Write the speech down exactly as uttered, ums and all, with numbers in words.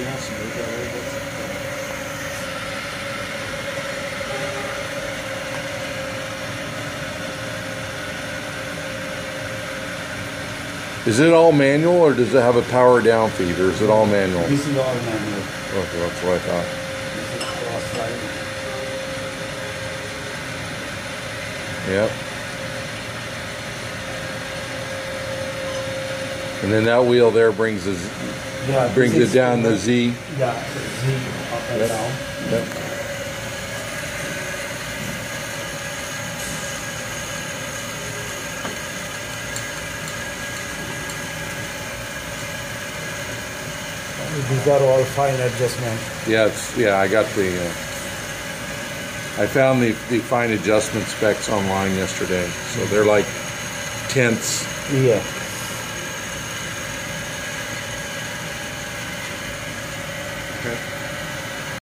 bien smooth already. Is it all manual, or does it have a power down feed, or is it all manual? This is all manual. Okay, that's what I thought. This is cross slide. Yep. And then that wheel there brings the Z, Yeah, brings it down the Z. Yeah, Z up and Yep. down. Yep. These are all fine adjustments. Yeah, it's yeah. I got the. Uh, I found the the fine adjustment specs online yesterday, so they're like tenths. Yeah. Okay.